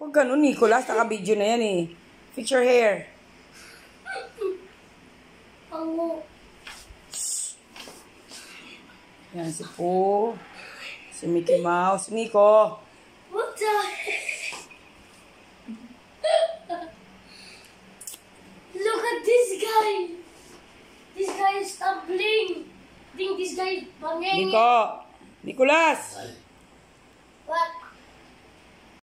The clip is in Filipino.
Huwag ganun, Nicholas. Naka-video na yan eh. Fix your hair. Pango. Yan si Pooh. Si Mickey Mouse. Nico. What the Look at this guy. This guy is stumbling. I think this guy is banging. Nico. Nicholas. What?